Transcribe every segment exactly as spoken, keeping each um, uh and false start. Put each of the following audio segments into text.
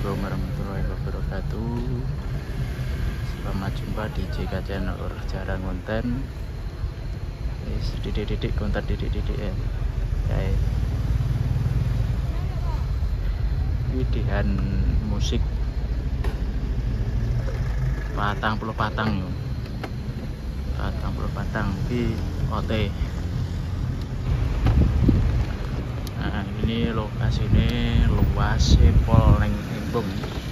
Assalamualaikum warahmatullahi wabarakatuh. Selamat jumpa di J K Channel Jarang Konten. Yes, didik-didik konten didik-didik ya. Kayak widihan musik patang puluh patang yo. Patang puluh patang di O T. Nah, ini lokasi ini luas pol neng Embung.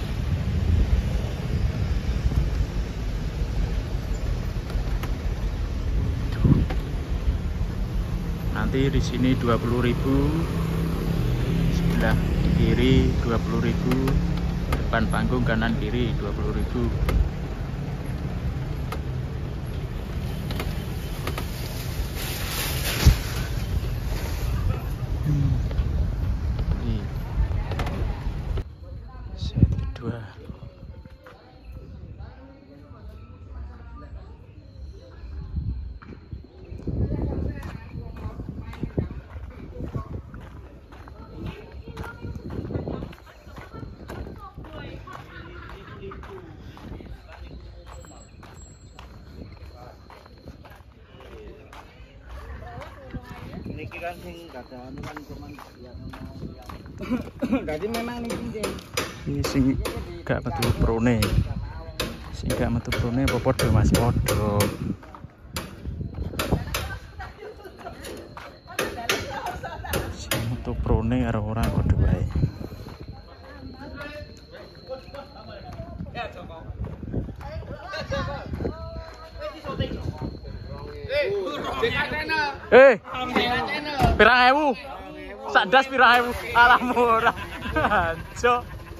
Nanti di sini dua puluh ribu, sebelah kiri dua puluh ribu, depan panggung kanan kiri dua puluh ribu. Set kedua. Niki kan sing kada anu kan cuman ya dadi memang niki Ini sing gak metu prone. Sing gak metu prone apa padha Mas padha. Sing metu prone karo ora padha wae. Eh, pirang ewu? Sadas pirang ewu? Alah murah. Anjo.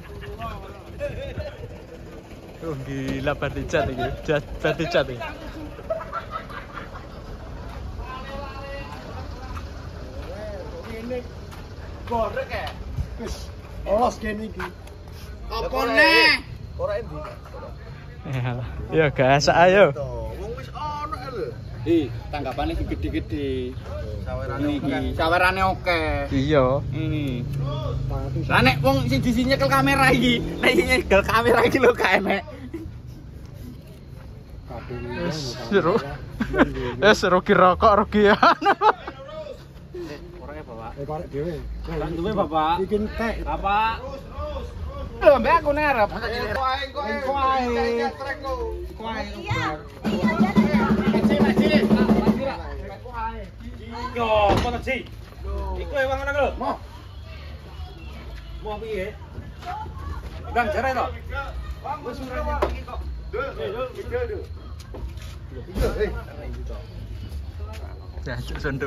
Oh gila baticat iki. Baticat iki. ini gorek ya. Wis, olos kene iki. Apa neh? Ora endi. Ya gas ayo. Wong wis ono lho. Ih, tanggapane gede-gede. Sawerane oke. Sawerane oke. Iya. Ini. Lah nek wong sing disi nyekel kamera iki, nek iki nyekel kamera iki lho gak enek. Seru. Eh seru ki rokok rugi ya. Ora ya, Bapak. Eh, korek dhewe. Lah duwe, Bapak. Iki entek. Bapak. Lho, mbak aku nerep. Kowe kowe kowe. Kowe. Yo, apa sih? Iku ewang ngono lho. Mo. Mo piye? Gang jare to. Wis urane iki kok. Dul, dul, dul. Ya, sendu.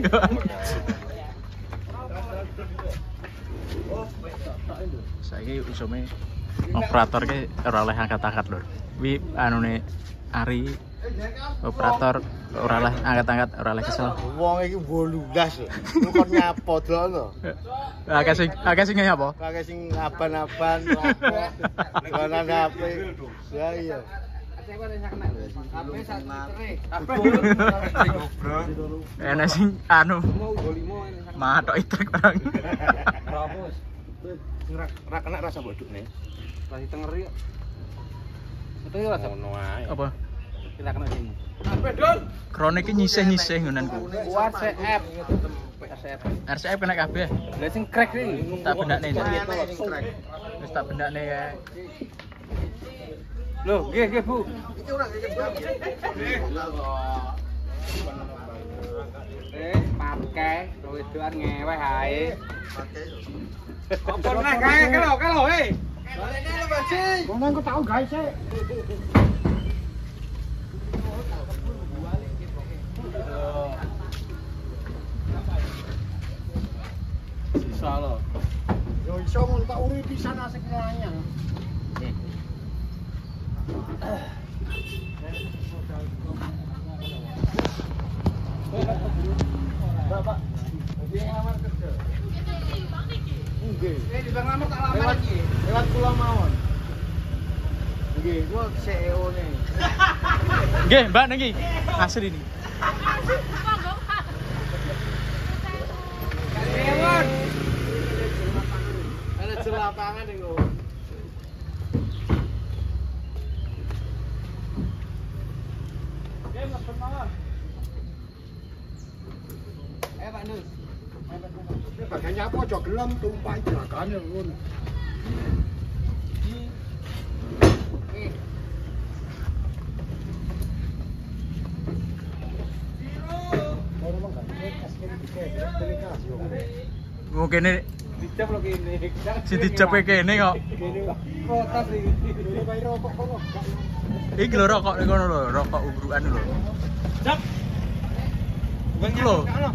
Saiki usume operator ki ora oleh angkat-angkat lho. Wi anune Ari operator ora oleh angkat-angkat, ora oleh kesel. Wong iki wolulas lho. Kok nyapa dono. Akeh sing akeh sing nyapa? Akeh sing aban-aban apa. Donan H P. Ya iya. Enak sing anu matok itrek barang. Ora kena rasa bodokne. Rasa tengeri kok. Itu rasa ngono ae. Apa? Kita kena sini. Sampai Dul. Krone iki nyisih-nyisih ngonanku. R C F. R C F kena kabeh. Lah sing crack iki. Tak bendakne. Wis tak bendakne kae. Loh, nggih nggih Bu. Iki ora nggih Bu. Eh, pakai wedoan ngeweh ae. Apa neh kae kelo kelo eh. Balene lho, Basi. Wong aku tau gawe sik. Sisa lho. Yo iso mun tak uri pisan asik nanyang. Bapak, dia ngelamar kerja. Nggih. Eh, di bang lamar tak lamar iki. Lewat kula mawon. Nggih, gua C E O-ne. Nggih, Mbak niki. Asli ini. Kalian. Ada lapangan ning Pak Nur. Bagiannya apa aja gelem tumpahi belakangnya ngono. Oh kene Dicap lo kene. si dicepe kene kok. Protes iki. Bayar rokok kono. Iki lho rokok ning kono lho, rokok ubrukan lho. Cap. Bang Lho. kono.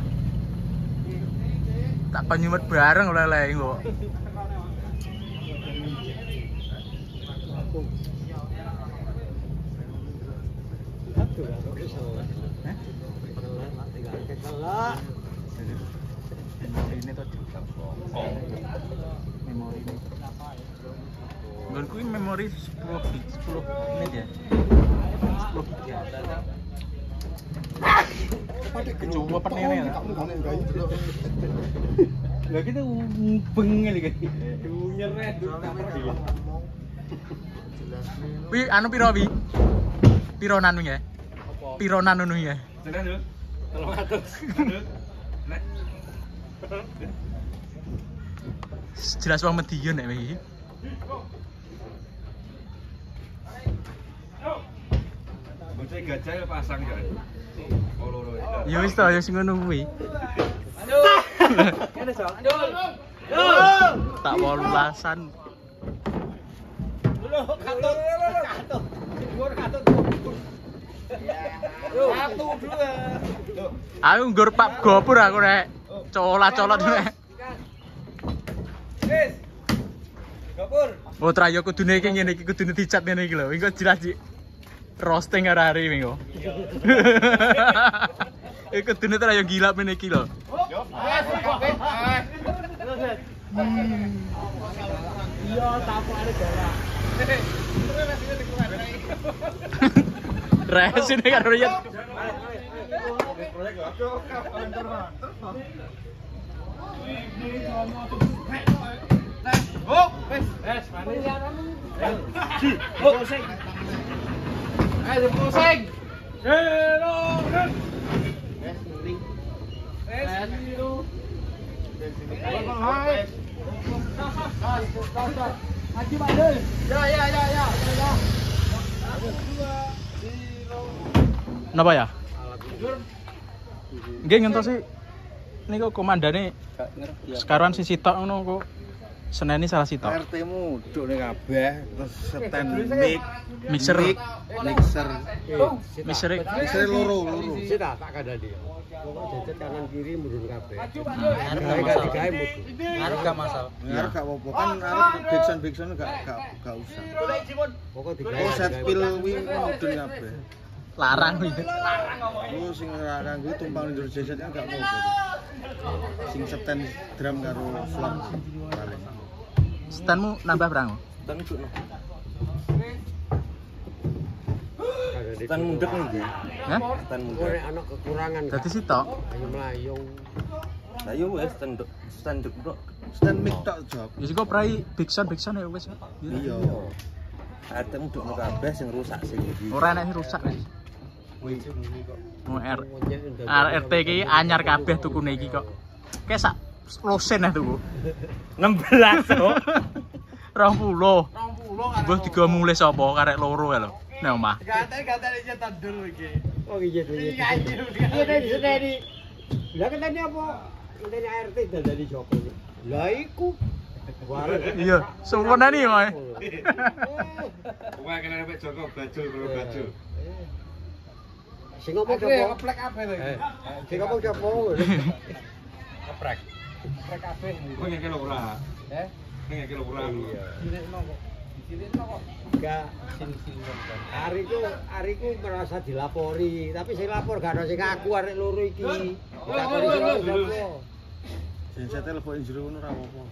Tak kon nyumet bareng oleh-oleh kok. Ini tuh memori ini. Nggonku ini memori sepuluh gig, sepuluh menit ya. sepuluh gig ya. Coba penene ya. Lah kita mubeng kali kan. Nyeret. Wi anu piro wi? Piro nanu ya? Piro nanu ya? Tenan lho. Tolong atus. Nek. Jelas wong medion nek iki. Bocah gajah pasang kan. Oh loro. Ya wis to, ya sing ngono kuwi. Aduh. Kene so. Aduh. Tak wolulasan. Lho, katut. Katut. Dhuwur katut. Yo, satu dua. Aku nggur Pak Gopur aku rek. Cola-colot rek. Wis. Gopur. Oh trayo kudune iki ngene iki kudune dicat ngene iki lho. Engko jelas di roasting karo hari minggu. Iku kudune trayo gila meneh iki lho. Iya, tapane darah. Resine karo Riyad. Oh, wes, wes, manis. Oh, pusing. Ayo pusing. Hero, wes. Wes, mending. Wes, hero. Hai. Haji Pak Dul. Ya, ya, ya, ya. Napa ya? Nggih ngentosi niku komandane sekarang si sitok ngono kok seneni salah sitok. R T-mu dukne kabeh terus stand mic, Mixer. mic, mixer. Mixer. Mixer loro, loro. Sik tak tak kandhani. Pokok jajet kanan kiri mundur kabeh. Arep Gawe gak gawe masalah. mudu. Arep gak masalah. Ngarep gak apa-apa kan arep Dixon Dixon gak gak gak usah. Pokok digawe. Oh set pil wi mudun kabeh. Larang iki. Lu sing ora kanggo tumpang ndur jajet kan gak apa-apa. Sing stand drum karo slap paling. Standmu nambah berang? Stand cukno. Stand mundek iki. Hah? Stand Kok nek ana kekurangan. Dadi sitok. Ayo mlayung. Lah yo wis stand stand tok. Stand mic tok job. Ya sik kok prai big sound big sound ya wis. Iya. Atem dukno kabeh sing rusak sing iki. Ora enek sing rusak wis. Oh R R T iki anyar kabeh tukune iki kok. Kayak sak losen ah tuku. enam belas kok. dua puluh. Mbah digo mulih sapa karek loro ya lho. Nek omah. Gate-gate nyetan dulu iki. Oh iya tuh. Iya iya. Iya tadi. Lah katanya apa? Katanya R T dari Joko. Lah iku. Iya, sempurna nih, Moy. Wah, kena nek Joko bajul karo bajul. Sing ngomong Joko. Keplek kabeh lho. Sing ngomong Joko. Keprek. Keprek kabeh. Kok ngeke lho ora? Eh? Ngeke lho ora. Iya. Dilekno kok. Dilekno kok. Enggak sing-sing. Ariku ariku merasa dilapori, tapi sing lapor gak ada sing aku arek loro iki. Dilapori sapa? Jajet telepon jero ngono ora apa-apa.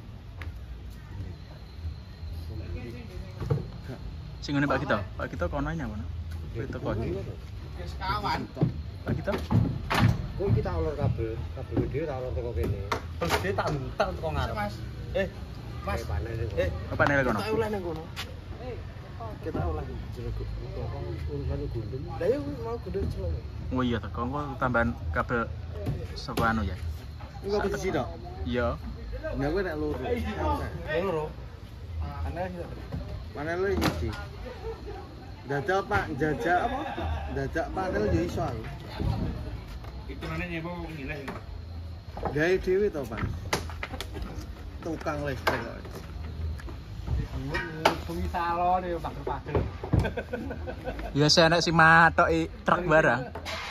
Sing ngene Pak Gito. Pak Gito kono nyapa? Itu kok. Wis kawan. Pak Gito. Kowe iki tak olor kabel, kabel gede tak olor teko kene. Terus dia tak entek teko ngarep. Eh, Mas, eh, Apa nele kono? tak ulah nang kono. Kita ulah jero urusan gundul. Lah ya mau gede celok. Oh iya, teko engko tambahan kabel saka anu ya. Iku apa siji tok? Iya. Nah kowe nek loro. Loro. Ana sih. Panel iki. Dajak Pak, jajak apa? Dajak panel yo iso aku. Hitungannya nyewa milih. Gawe dhewe to, Pak. Tukang listrik kok. Bengi salon ya pagel-pagel. Biasa nek si matoki truk barang.